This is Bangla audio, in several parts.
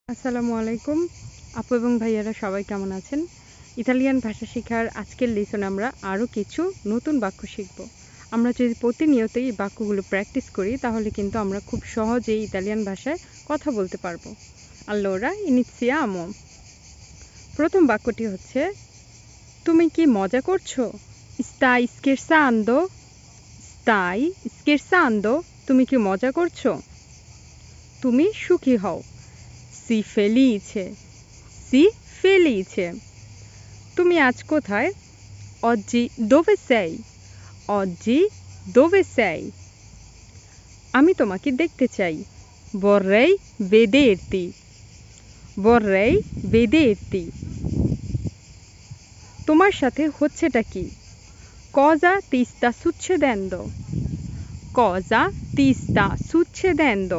আসসালামু আলাইকুম আপু এবং ভাইয়ারা সবাই কেমন আছেন? ইতালিয়ান ভাষা শেখার আজকের লেসনে আমরা আরও কিছু নতুন বাক্য শিখব। আমরা যদি প্রতিনিয়তই এই বাক্যগুলো প্র্যাকটিস করি তাহলে কিন্তু আমরা খুব সহজেই ইতালিয়ান ভাষায় কথা বলতে পারবো। Allora iniziamo। প্রথম বাক্যটি হচ্ছে, তুমি কি মজা করছো? Stai scherzando? Stai scherzando? তুমি কি মজা করছো? তুমি সুখী হও। Sii felice, sii felice। তুমি আজ কোথায়? Oggi dove sei? Oggi dove sei? আমি তোমাকে দেখতে চাই। Vorrei vederti, vorrei vederti। তোমার সাথে হচ্ছেটা কি? Cosa ti sta succedendo? Cosa ti sta succedendo?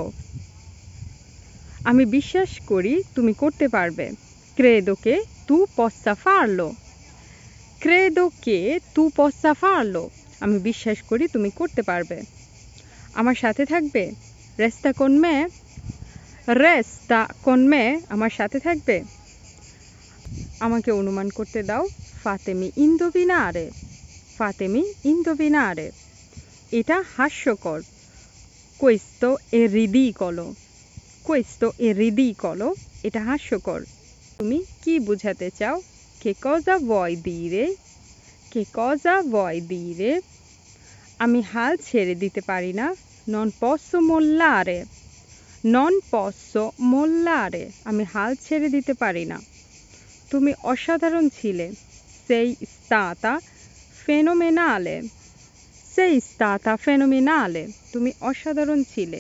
আমি বিশ্বাস করি তুমি করতে পারবে। Credo che tu possa farlo, credo che tu possa farlo। আমি বিশ্বাস করি তুমি করতে পারবে। আমার সাথে থাকবে? Resta con me, resta con me। আমার সাথে থাকবে। আমাকে অনুমান করতে দাও। Fatemi indovinare, fatemi indovinare। এটা হাস্যকর। Questo è ridicolo, questo è ridicolo। এটা হাস্যকর। তুমি কি বোঝাতে চাও? Che cosa vuoi dire? Che cosa vuoi dire? আমি হাল ছেড়ে দিতে পারি না। Non posso mollare, non posso mollare। আমি হাল ছেড়ে দিতে পারি না। তুমি অসাধারণ ছিলে। Sei stata fenomenale, sei stata fenomenale। তুমি অসাধারণ ছিলে।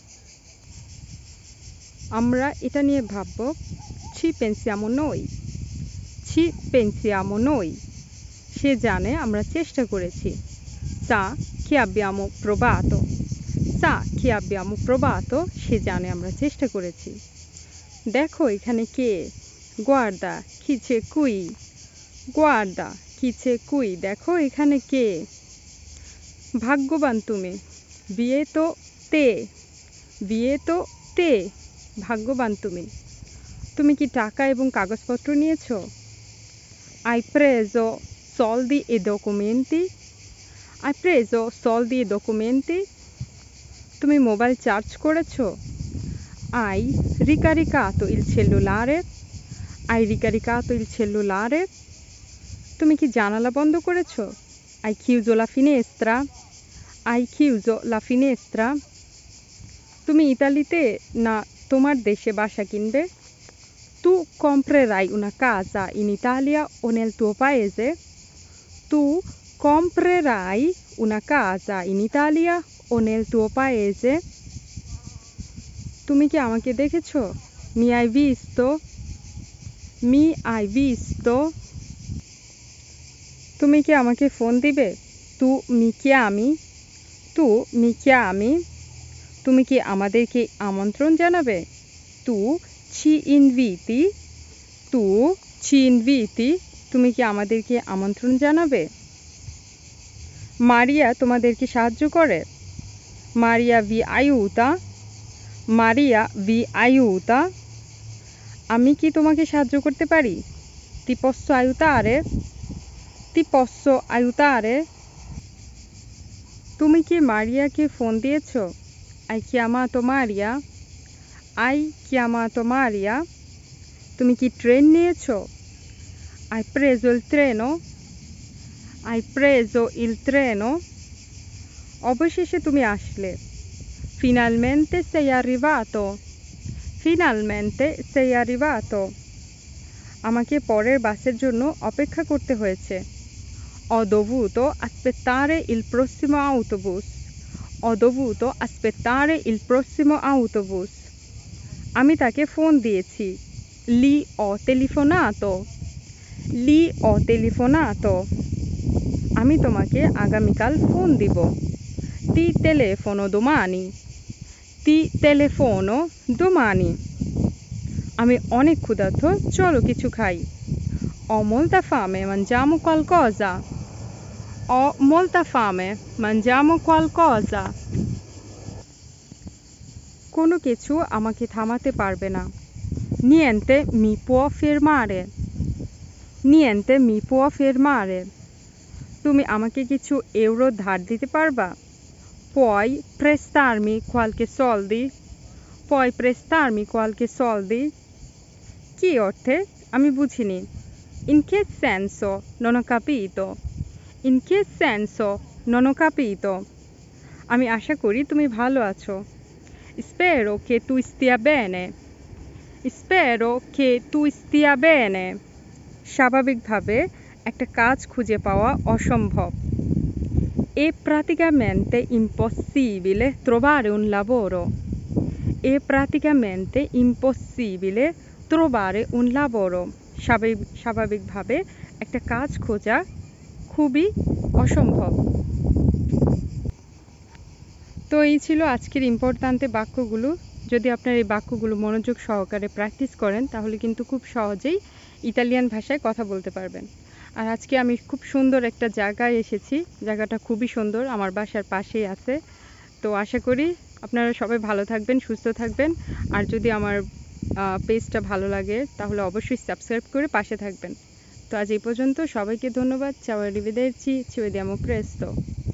আমরা এটা নিয়ে ভাবব। Ci pensiamo noi, ci pensiamo noi। সে জানে আমরা চেষ্টা করেছি। Sa che abbiamo provato, sa che abbiamo provato। সে জানে আমরা চেষ্টা করেছি। দেখো এখানে কে? Guarda chi c'è qui, guarda chi c'è qui। দেখো এখানে কে? ভাগ্যবান তুমি। Beato te, beato te। ভাগ্যবান তুমি। তুমি কি টাকা এবং কাগজপত্র নিয়েছো? Hai preso soldi e documenti, hai preso soldi e documenti। তুমি মোবাইল চার্জ করেছো? Hai ricaricato il cellulare, hai ricaricato il cellulare। তুমি কি জানালা বন্ধ করেছো? Hai chiuso la finestra, hai chiuso la finestra। তুমি ইতালিতে না তোমার দেশে বাসা কিনবে? Tu comprerai una casa in Italia o nel tuo paese? Tu comprerai una casa in Italia o nel tuo paese? তুমি কি আমাকে দেখেছো? Mi hai visto, mi hai visto। তুমি কি আমাকে ফোন দিবে? Tu mi chiami, tu mi chiami। তুমি কি আমাদেরকে আমন্ত্রণ জানাবে? Tu ci inviti, tu ci inviti। তুমি কি আমাদেরকে আমন্ত্রণ জানাবে? মারিয়া তোমাদেরকে সাহায্য করে? Maria vi aiuta, Maria vi aiuta। আমি কি তোমাকে সাহায্য করতে পারি? Ti posso aiutare, ti posso aiutare। তুমি কি মারিয়াকে ফোন দিয়েছো? Hai chiamato Maria, hai chiamato Maria। তুমি কি ট্রেন নিয়েছো? Hai preso il treno, hai preso il treno। অবশেষে তুমি আসলে। Finalmente sei arrivato, finalmente sei arrivato। আমাকে পরের বাসের জন্য অপেক্ষা করতে হয়েছে। Ho dovuto aspettare il prossimo autobus, ho dovuto aspettare il prossimo autobus। আমি তাকে ফোন দিয়েছি। Gli ho telefonato, gli ho telefonato। আমি তোমাকে আগামীকাল ফোন দিব। Ti telefono domani, ti telefono domani। আমি অনেক ক্ষুধার্ত, চলো কিছু খাই। Ho molta fame, mangiamo qualcosa, ho molta fame, mangiamo qualcosa। কোনো কিছু আমাকে থামাতে পারবে না। Niente mi può fermare. Niente mi può fermare. তুমি আমাকে কিছু ইউরো ধার দিতে পারবা? Puoi prestarmi qualche soldi? Puoi prestarmi qualche soldi? কি অর্থে? আমি বুঝিনি। In che senso? Non ho capito. In che senso? Non ho capito. আমি আশা করি তুমি ভালো আছো। Spero che tu stia bene. Spero che tu stia bene. স্বাভাবিকভাবে একটা কাজ খুঁজে পাওয়া অসম্ভব। È praticamente impossibile trovare un lavoro. È praticamente impossibile trovare un lavoro. স্বাভাবিকভাবে একটা কাজ খোঁজা খুবই অসম্ভব। তো এই ছিল আজকের ইম্পর্ট্যান্টে বাক্যগুলো। যদি আপনার এই বাক্যগুলো মনোযোগ সহকারে প্র্যাকটিস করেন তাহলে কিন্তু খুব সহজেই ইতালিয়ান ভাষায় কথা বলতে পারবেন। আর আজকে আমি খুব সুন্দর একটা জায়গায় এসেছি। জায়গাটা খুবই সুন্দর, আমার বাসার পাশেই আছে। তো আশা করি আপনারা সবাই ভালো থাকবেন, সুস্থ থাকবেন। আর যদি আমার পেজটা ভালো লাগে তাহলে অবশ্যই সাবস্ক্রাইব করে পাশে থাকবেন। তো আজ এই পর্যন্ত, সবাইকে ধন্যবাদ। Ciao, arrivederci, ci vediamo presto.